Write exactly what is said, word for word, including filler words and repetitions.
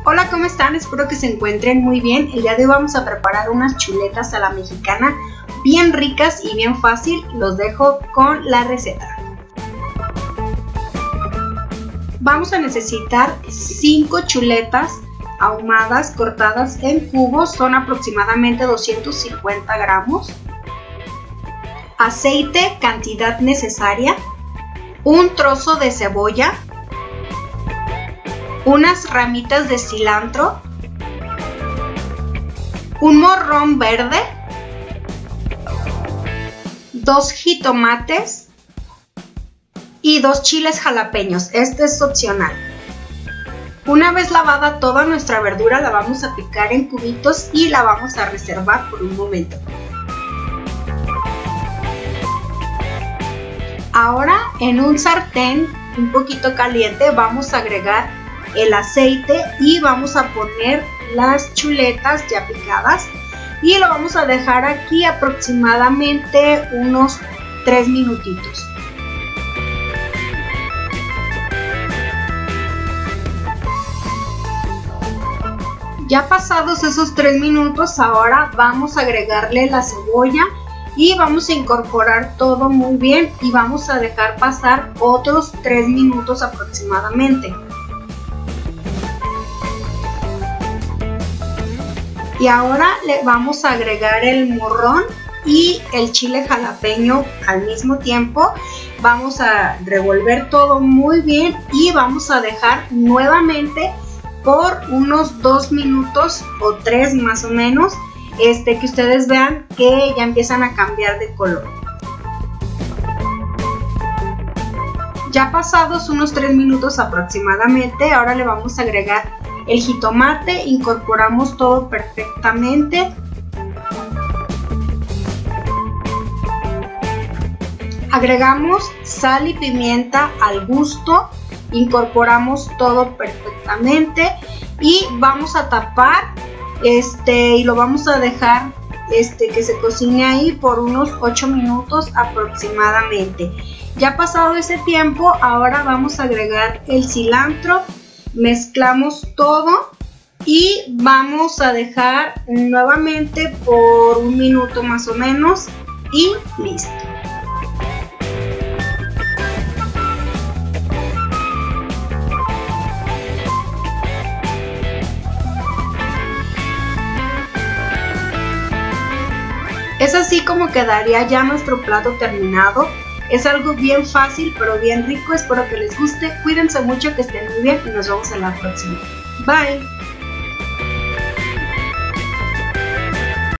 Hola, ¿cómo están? Espero que se encuentren muy bien. El día de hoy vamos a preparar unas chuletas a la mexicana bien ricas y bien fácil. Los dejo con la receta. Vamos a necesitar cinco chuletas ahumadas cortadas en cubos, son aproximadamente doscientos cincuenta gramos. Aceite, cantidad necesaria. Un trozo de cebolla. Unas ramitas de cilantro, un morrón verde, dos jitomates y dos chiles jalapeños. Este es opcional. Una vez lavada toda nuestra verdura, la vamos a picar en cubitos y la vamos a reservar por un momento. Ahora, en un sartén un poquito caliente, vamos a agregar el aceite y vamos a poner las chuletas ya picadas y lo vamos a dejar aquí aproximadamente unos tres minutitos. Ya pasados esos tres minutos, ahora vamos a agregarle la cebolla y vamos a incorporar todo muy bien y vamos a dejar pasar otros tres minutos aproximadamente. Y ahora le vamos a agregar el morrón y el chile jalapeño al mismo tiempo. Vamos a revolver todo muy bien y vamos a dejar nuevamente por unos dos minutos o tres más o menos, este, que ustedes vean que ya empiezan a cambiar de color. Ya pasados unos tres minutos aproximadamente, ahora le vamos a agregar el jitomate, incorporamos todo perfectamente. Agregamos sal y pimienta al gusto, incorporamos todo perfectamente y vamos a tapar este y lo vamos a dejar este que se cocine ahí por unos ocho minutos aproximadamente. Ya pasado ese tiempo, ahora vamos a agregar el cilantro. Mezclamos todo y vamos a dejar nuevamente por un minuto más o menos y listo. Es así como quedaría ya nuestro plato terminado. Es algo bien fácil pero bien rico, espero que les guste, cuídense mucho, que estén muy bien y nos vemos en la próxima. Bye.